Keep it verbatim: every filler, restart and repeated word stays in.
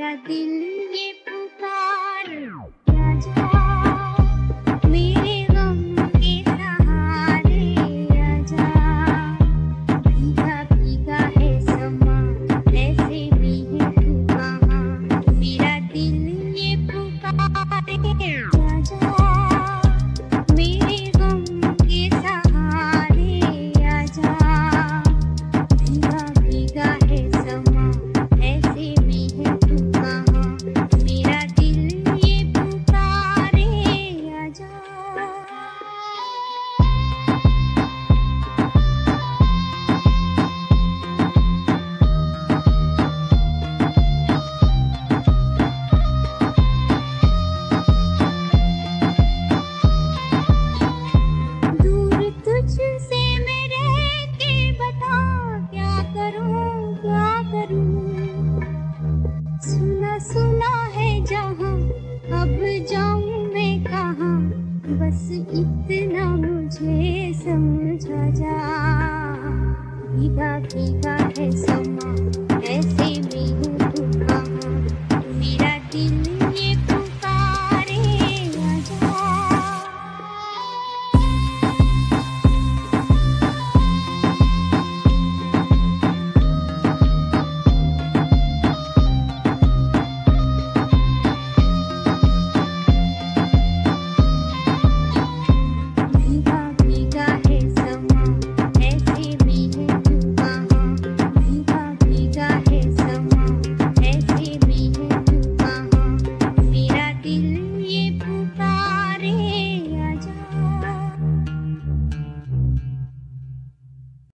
मेरा दिल ये पुकारे आजा, मेरे गम के सहारे आजा। भीगा भीगा है समा, ऐसे भी है तू कहाँ, मेरा दिल ये पुकारे आजा, मेरे गम के सहारे आजा। भीगा भीगा है समा, ऐसे भी है तू कहाँ, मेरा दिल ये पुकारे आजा। दूर तुझसे मैं रह के बता, क्या करूं क्या करूं। सुना सुना है जहां, अब जाऊं मैं कहां, बस इतना मुझे समझा जा। भीगा भीगा